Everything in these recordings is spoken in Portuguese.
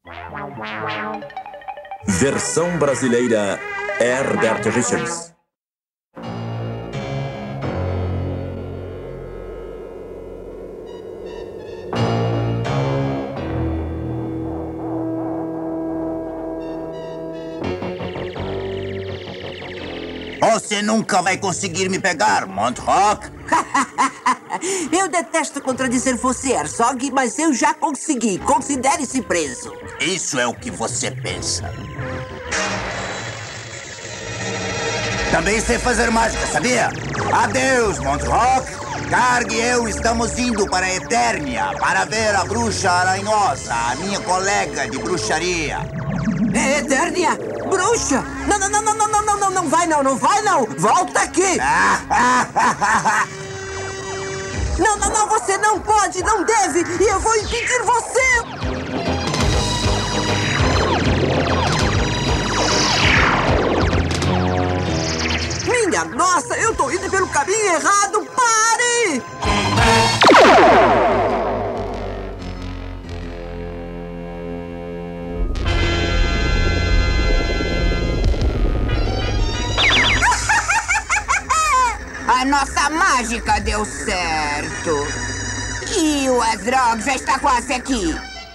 Versão brasileira Herbert Richards. Você nunca vai conseguir me pegar, Montrock. Eu detesto contradizer você, Herzog, mas eu já consegui. Considere-se preso. Isso é o que você pensa. Também sei fazer mágica, sabia? Adeus, Montrock. Karg e eu estamos indo para a Eternia para ver a bruxa aranhosa, a minha colega de bruxaria. É Eternia? Bruxa? Não, não, não, não, não, não, não, não, não vai não, não vai não. Volta aqui. Não, não, não, você não pode, não deve. E eu vou impedir você. Minha nossa, eu tô indo pelo caminho errado. Pare! A nossa mágica deu certo. E o Azrog já está quase aqui.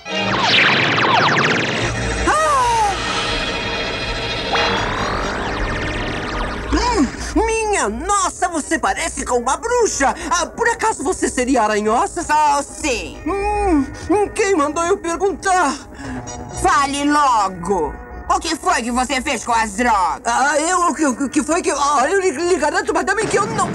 Minha nossa, você parece com uma bruxa. Por acaso você seria aranhosa? Só sim. Quem mandou eu perguntar? Fale logo. O que foi que você fez com o Azrog? O que foi que... eu lhe garanto, madame, que eu não...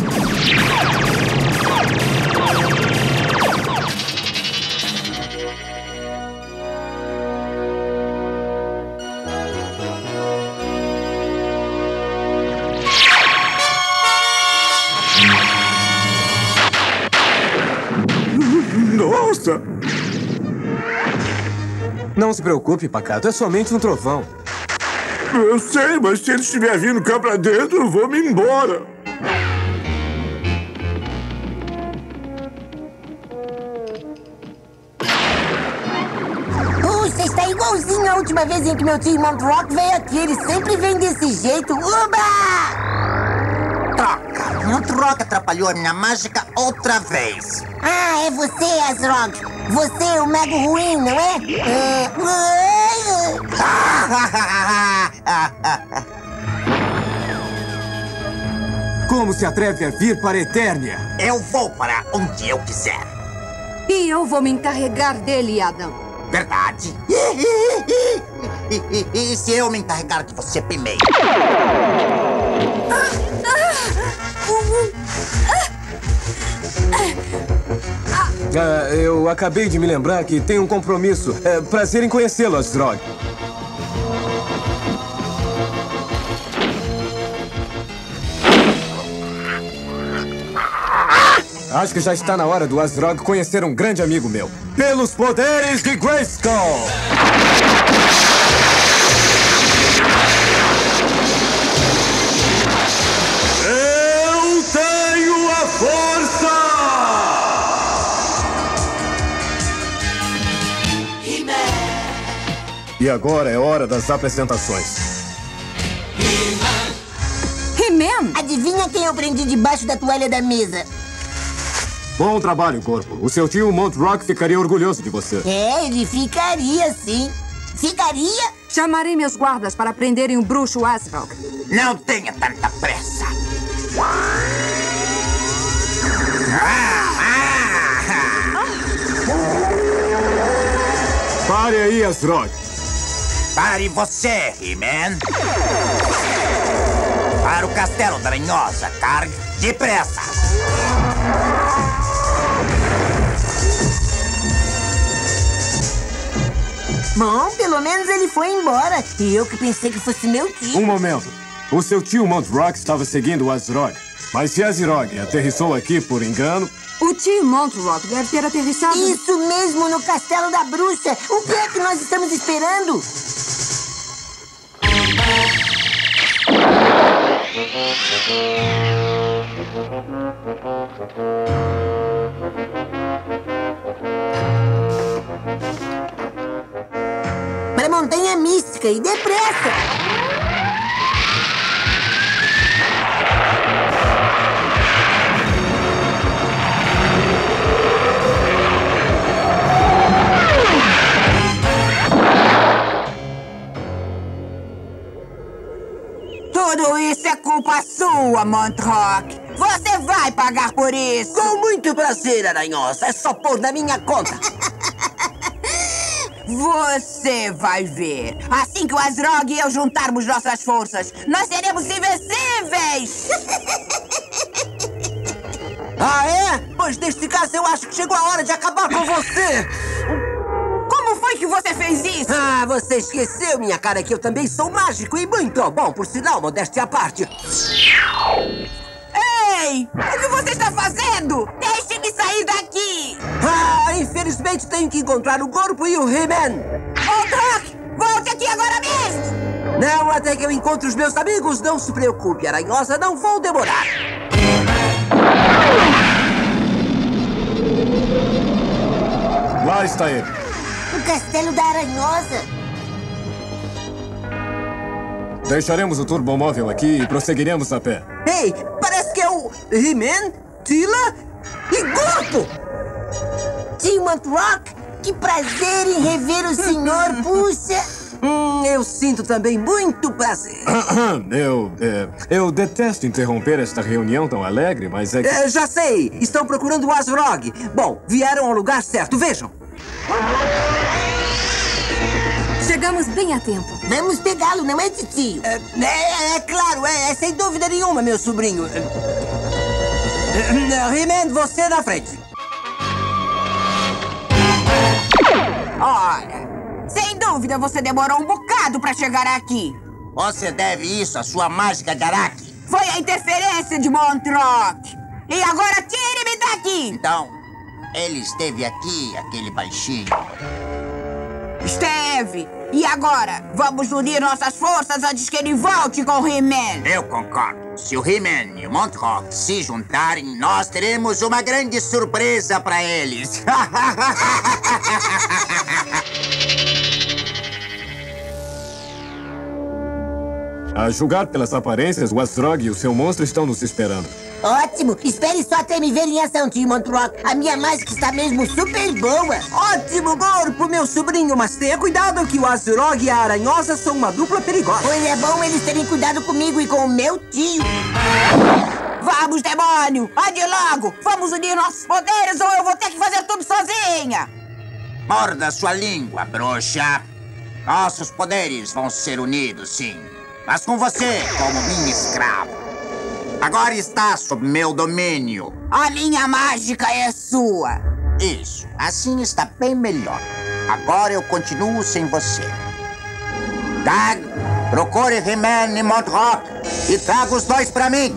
Nossa! Não se preocupe, Pacato. É somente um trovão. Eu sei, mas se ele estiver vindo cá pra dentro, eu vou me embora. Puxa, está igualzinho a última vez em que meu tio Montrock veio aqui. Ele sempre vem desse jeito. Uba! Troca! Montrock atrapalhou a minha mágica outra vez. Ah, é você, Azrog. Você é o mago ruim, não é? Como se atreve a vir para a Eternia? Eu vou para onde eu quiser. E eu vou me encarregar dele, Adam. Verdade. E se eu me encarregar de você primeiro? Eu acabei de me lembrar que tenho um compromisso. Prazer em conhecê-lo, Azrog. Acho que já está na hora do Azrog conhecer um grande amigo meu. Pelos poderes de Grayskull! Eu tenho a força! E agora é hora das apresentações. He-Man! Adivinha quem eu prendi debaixo da toalha da mesa? Bom trabalho, corpo. O seu tio Montrock ficaria orgulhoso de você. É, ele ficaria, sim. Ficaria? Chamarei meus guardas para prenderem o bruxo Azrog. Não tenha tanta pressa. Pare aí, Azrog. Pare você, He-Man. Para o castelo da Aranhosa, Karg, depressa. Bom, pelo menos ele foi embora. E eu que pensei que fosse meu tio. Um momento. O seu tio Montrock estava seguindo o Azrog. Mas se Azrog aterrissou aqui por engano... O tio Montrock deve ter aterrissado... Isso mesmo, no castelo da bruxa. O que é que nós estamos esperando? montanha mística e depressa! Tudo isso é culpa sua, Montrock. Você vai pagar por isso. Com muito prazer, Aranhosa. É só pôr na minha conta. Você vai ver. Assim que o Azrog e eu juntarmos nossas forças, nós seremos invencíveis. Ah, é? Pois neste caso eu acho que chegou a hora de acabar com você. Como foi que você fez isso? Ah, você esqueceu, minha cara, que eu também sou mágico e muito bom, por sinal, modéstia à parte. Ei! O que você está fazendo? Deixe-me sair daqui! Ah, infelizmente tenho que encontrar o corpo e o He-Man. Montrock, volte aqui agora mesmo! Não, até que eu encontre os meus amigos, não se preocupe, Aranhosa, não vou demorar. Lá está ele. O castelo da Aranhosa. Deixaremos o turbomóvel aqui e prosseguiremos a pé. Ei, parece que é o He-Man, Tila e Corpo! Tio Montrock, que prazer em rever o senhor, puxa! Eu sinto também muito prazer. Eu detesto interromper esta reunião tão alegre, mas é que... Já sei, estão procurando o Azrog. Bom, vieram ao lugar certo, vejam. Chegamos bem a tempo. Vamos pegá-lo, não é, tio? É claro, é sem dúvida nenhuma, meu sobrinho. He-Man, você na frente. Olha, sem dúvida você demorou um bocado para chegar aqui. Você deve isso à sua mágica de Araki. Foi a interferência de Montrock. E agora tire-me daqui! Então, ele esteve aqui, aquele baixinho. Esteve! E agora? Vamos unir nossas forças antes que ele volte com o He-Man! Eu concordo. Se o He-Man e o Montrock se juntarem, nós teremos uma grande surpresa para eles. A julgar pelas aparências, o Azrog e o seu monstro estão nos esperando. Ótimo! Espere só até me ver em ação, tio Montrock. A minha mágica está mesmo super boa. Ótimo corpo, meu sobrinho, mas tenha cuidado que o Azrog e a Aranhosa são uma dupla perigosa. Pois é bom eles terem cuidado comigo e com o meu tio. Vamos, demônio! Ande logo! Vamos unir nossos poderes ou eu vou ter que fazer tudo sozinha! Morda sua língua, bruxa. Nossos poderes vão ser unidos, sim. Mas com você, como minha escrava. Agora está sob meu domínio. A minha mágica é sua. Isso, assim está bem melhor. Agora eu continuo sem você. Dag, procure He-Man e Montrock e traga os dois para mim.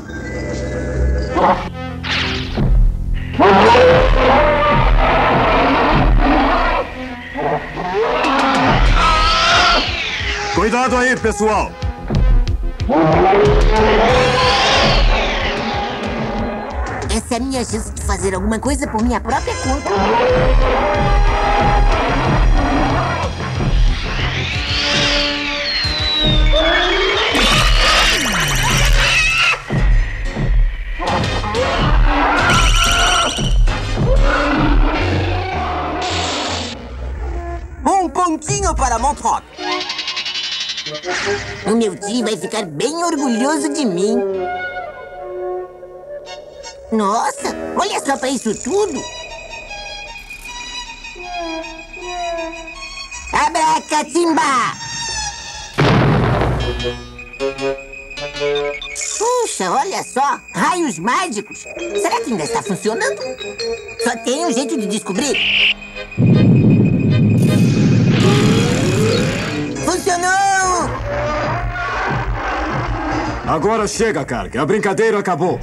Cuidado aí, pessoal! Essa é a minha chance de fazer alguma coisa por minha própria conta. Um pontinho para Montrock. O meu tio vai ficar bem orgulhoso de mim. Nossa, olha só pra isso tudo. Abracatimba! Puxa, olha só, raios mágicos. Será que ainda está funcionando? Só tem um jeito de descobrir. Funcionou! Agora chega, Karg. A brincadeira acabou.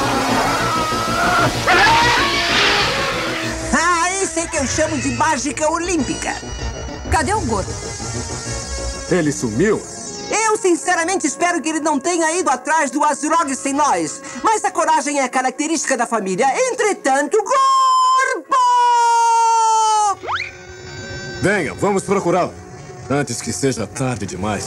Isso é que eu chamo de mágica olímpica. Cadê o gordo? Ele sumiu? Eu sinceramente espero que ele não tenha ido atrás do Azrog sem nós. Mas a coragem é característica da família. Entretanto, corpo! Venha, vamos procurá-lo. Antes que seja tarde demais.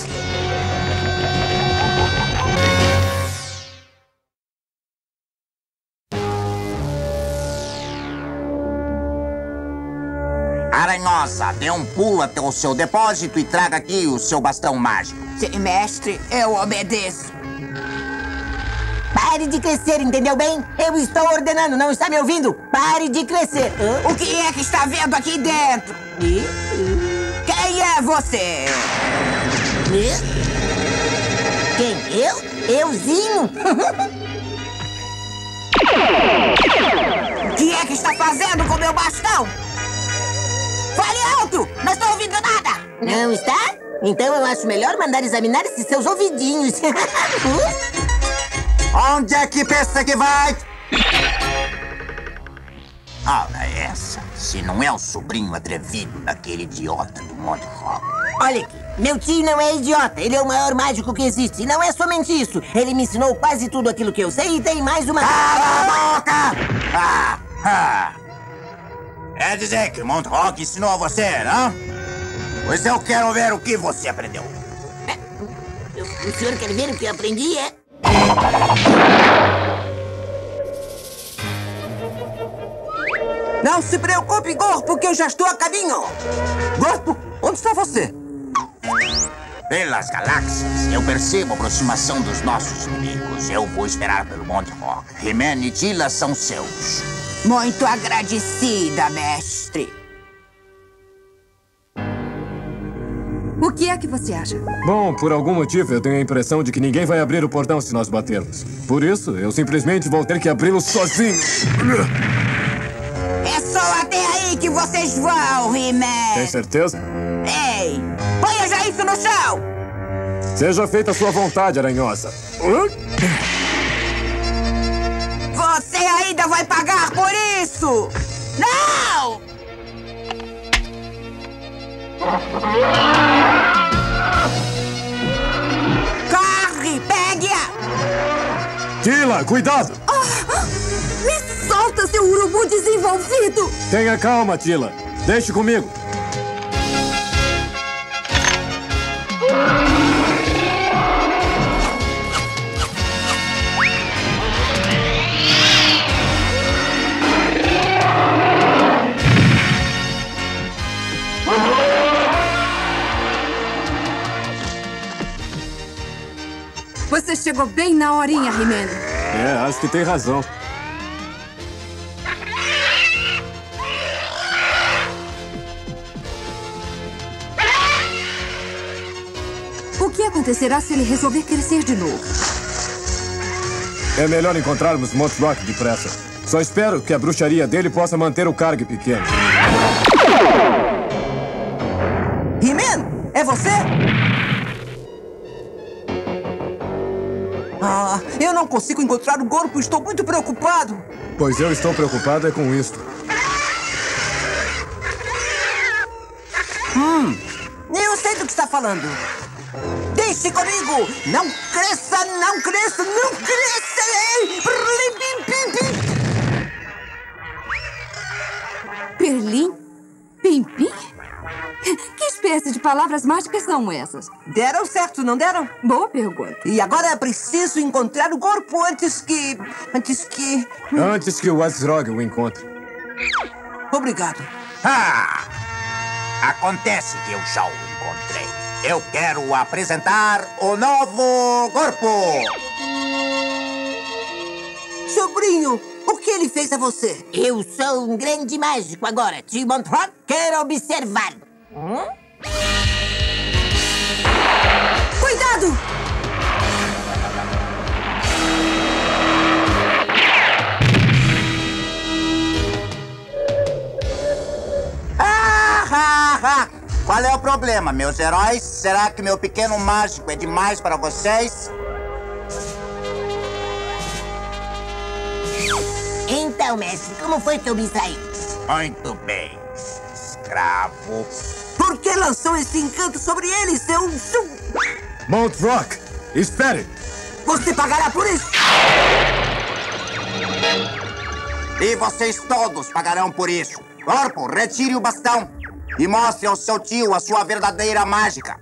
Aranhosa, dê um pulo até o seu depósito e traga aqui o seu bastão mágico. Sim, mestre, eu obedeço. Pare de crescer, entendeu bem? Eu estou ordenando, não está me ouvindo? Pare de crescer. O que é que está vendo aqui dentro? Quem é você? Quem? Eu? Euzinho? O que é que está fazendo com meu bastão? Fale alto! Não estou ouvindo nada! Não está? Então eu acho melhor mandar examinar esses seus ouvidinhos. Onde é que pensa que vai? Olha essa. Se não é o sobrinho atrevido daquele idiota do Monte Rock. Olha aqui, meu tio não é idiota. Ele é o maior mágico que existe. E não é somente isso. Ele me ensinou quase tudo aquilo que eu sei e tem mais uma... Cala a boca! É dizer que o Monte Rock ensinou a você, não? Pois eu quero ver o que você aprendeu. O senhor quer ver o que eu aprendi, é? Não se preocupe, Gorpo, que eu já estou a caminho. Gorpo, onde está você? Pelas galáxias, eu percebo a aproximação dos nossos inimigos. Eu vou esperar pelo Monte Rock. He-Man e Teela são seus. Muito agradecida, mestre. O que é que você acha? Bom, por algum motivo eu tenho a impressão de que ninguém vai abrir o portão se nós batermos. Por isso, eu simplesmente vou ter que abri-lo sozinho. É só até aí que vocês vão, He-Man. Tem certeza? Ei, ponha já isso no chão. Seja feita a sua vontade, Aranhosa. Você ainda vai pagar por isso! Não! Corre! Pegue-a! Teela, cuidado! Me solta, seu urubu desenvolvido! Tenha calma, Teela. Deixe comigo. Você chegou bem na horinha, He-Man. É, acho que tem razão. O que acontecerá se ele resolver crescer de novo? É melhor encontrarmos Monte Rock depressa. Só espero que a bruxaria dele possa manter o Karg pequeno. He-Man, é você? Eu não consigo encontrar o Gorpo. Estou muito preocupado. Pois eu estou preocupado é com isto. Eu sei do que está falando. Deixe comigo! Não cresça, não cresça, não cresça! Ei! Perlim? Pim-pim? Que espécie de palavras mágicas são essas? Deram certo, não deram? Boa pergunta. E agora é preciso encontrar o Gorpo antes que o Azrog o encontre. Obrigado. Acontece que eu já o encontrei. Eu quero apresentar o novo Gorpo. Sobrinho, o que ele fez a você? Eu sou um grande mágico agora. Tio Monte Rock quer observar. Cuidado! Qual é o problema, meus heróis? Será que meu pequeno mágico é demais para vocês? Então, mestre, como foi que eu me saí? Muito bem, escravo. Por que lançou esse encanto sobre ele, seu... Monte Rock, espere! Você pagará por isso! E vocês todos pagarão por isso. Gorpo, retire o bastão. e mostre ao seu tio a sua verdadeira mágica.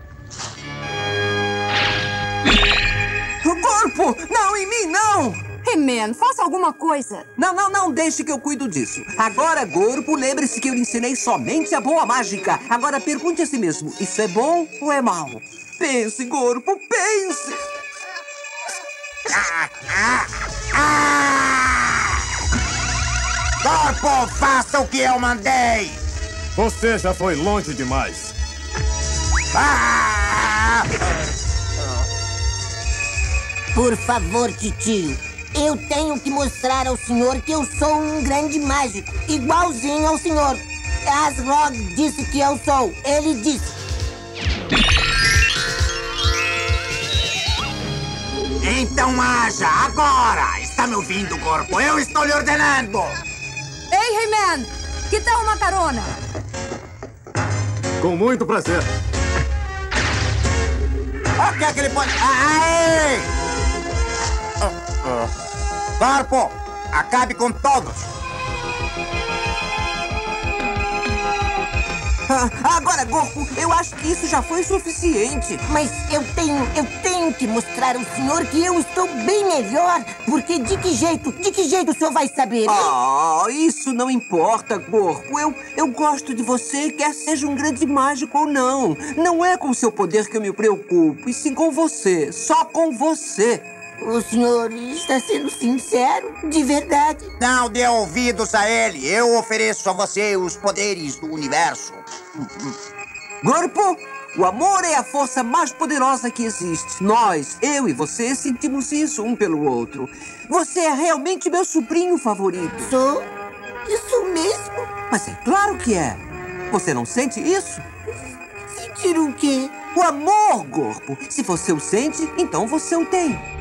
Corpo! Não, em mim, não! He-Man, faça alguma coisa. Não, deixe que eu cuido disso. Agora, Corpo, lembre-se que eu lhe ensinei somente a boa mágica. Agora pergunte a si mesmo, isso é bom ou é mal? Pense, Corpo, pense! Corpo, faça o que eu mandei! Você já foi longe demais. Por favor, titio. Eu tenho que mostrar ao senhor que eu sou um grande mágico, igualzinho ao senhor. Asrog disse que eu sou. Ele disse. Então haja agora! Está me ouvindo, Corpo? Eu estou lhe ordenando! Ei, He-Man, que tal uma carona? Com muito prazer. O que é que ele pode... Aê! Corpo, acabe com todos! Agora, Corpo, eu acho que isso já foi suficiente. Mas eu tenho que mostrar ao senhor que eu estou bem melhor. Porque de que jeito o senhor vai saber? Isso não importa, Corpo. Eu gosto de você, quer seja um grande mágico ou não. Não é com seu poder que eu me preocupo, e sim com você. Só com você. O senhor está sendo sincero, de verdade. Não dê ouvidos a ele. Eu ofereço a você os poderes do universo. Corpo, o amor é a força mais poderosa que existe. Nós, eu e você, sentimos isso um pelo outro. Você é realmente meu sobrinho favorito. Sou? Isso mesmo? Mas é claro que é. Você não sente isso? Sentir o quê? O amor, Corpo. Se você o sente, então você o tem.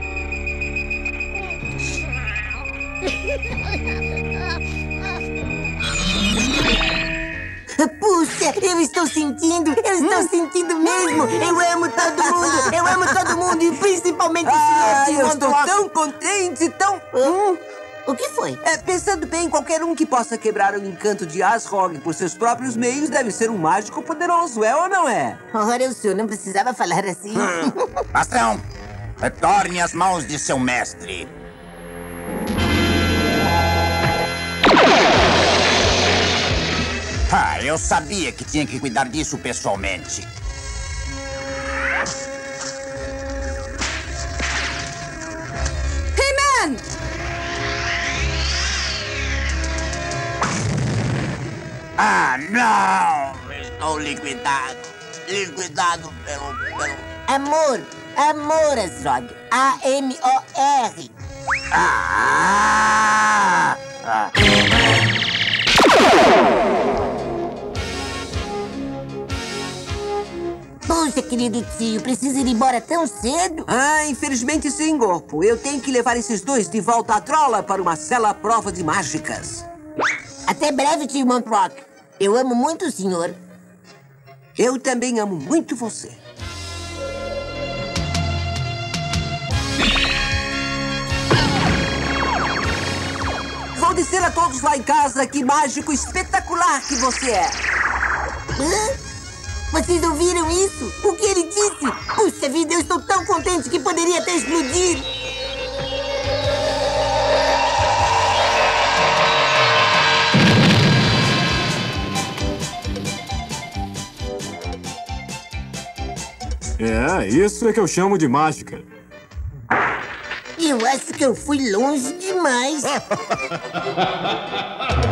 Puxa, eu estou sentindo mesmo. Eu amo todo mundo e principalmente o senhor. Eu estou tão contente, tão... O que foi? Pensando bem, qualquer um que possa quebrar o encanto de Asrog por seus próprios meios deve ser um mágico poderoso, é ou não é? Ora, o senhor não precisava falar assim. Bastão, retorne as mãos de seu mestre. Eu sabia que tinha que cuidar disso pessoalmente. He-Man! Não! Estou liquidado. Liquidado pelo... Amor, Asrog. A-M-O-R. Puxa, querido tio, precisa ir embora tão cedo? Infelizmente sim, Corpo. Eu tenho que levar esses dois de volta à Trola para uma cela à prova de mágicas. Até breve, tio Montrock. Eu amo muito o senhor. Eu também amo muito você. Vou dizer a todos lá em casa que mágico espetacular que você é. Vocês ouviram isso? O que ele disse? Puxa vida, eu estou tão contente que poderia até explodir. Isso é que eu chamo de mágica. Eu acho que eu fui longe demais.